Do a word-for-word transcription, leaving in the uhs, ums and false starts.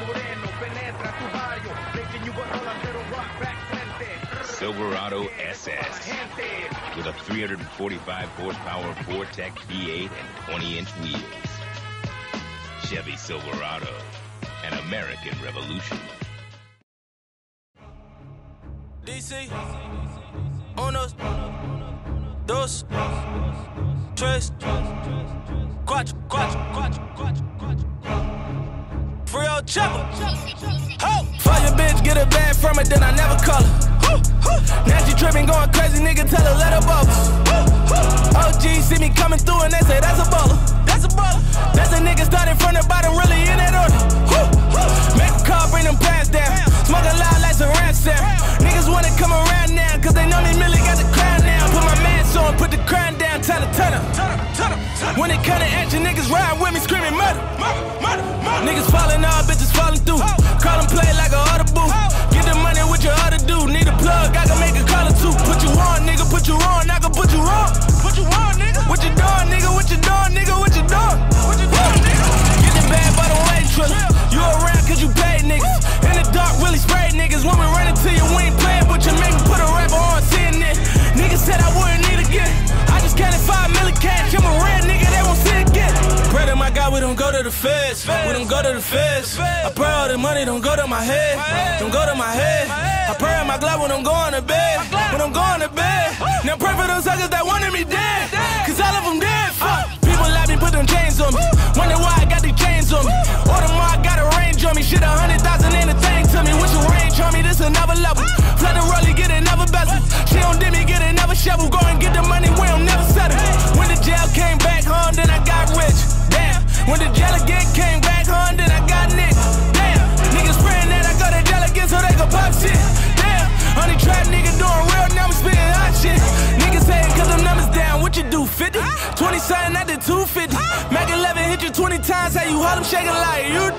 Silverado S S with a three hundred forty-five horsepower Vortec V eight and twenty inch wheels. Chevy Silverado, an American revolution. D C, unos, dos, tres, cuatro, cuatro, cuatro, cuatro, cuatro. Free old chopper. Ho! Fuck your bitch, get a bag from it, then I never call her. Now she tripping, going crazy, nigga, tell her let her bubble. O G see me coming through and they say that's a baller. That's a baller. That's a nigga starting from the bottom, really in that order. Make a call, bring them pants down. Smoke a lot like some ransom. Niggas wanna come around now, cause they know me really got the crown now. Put my mask on, put the crown down, tell her, turn up. When it come to action, niggas ride with me screaming murder. Niggas falling off, bitches falling through. Call them play like a audible. Get the money with your other dude. Need a plug, I can make a call or two. Put you on, nigga, put you on, I can put you on. Put you on, nigga. What you doing, nigga? What you doing, nigga? What you doing? What you doing, nigga? Get the bag, but don't wait, triller. You around cause you paid niggas. In the dark, really spray niggas. When we run into you, we ain't playing with you. Make me put a rapper on, seeing it. Niggas said I wouldn't need again. I just counted five million cash. I'm a real nigga, they won't see it again. Pray to my God, we don't go to the feds. We don't go to the feds. I pray all the money don't go to my head. Don't go to my head. I pray in my glove when I'm going to bed. When I'm going to bed. Now pray for those suckers that wanted me dead. Cause all of them dead. Fuck. People let me put them chains on me. Wonder why I got these chains on me. Or the more I got a range on me. Shit, a hundred thousand ain't a thing to me. What's your range on me? This another level. Flood the rollie, get another bezel. She don't dip me, get another shovel. Go and get the money, we don't never settle. When the jail came back home, then I got rich. Damn. When the jail again came back home, then I got nicked. Damn. Niggas praying that I go to jail again so they can pop shit. Damn. Only trap nigga doing real numbers, spitting hot shit. Niggas saying cause them numbers down, what you do, fifty? twenty something, I did two fifty. Mac eleven hit you twenty times, how you hold them shaking like you